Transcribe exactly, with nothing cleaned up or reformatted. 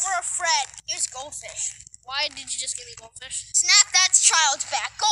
over a friend. Here's goldfish. Why did you just give me goldfish? Snap that child's back.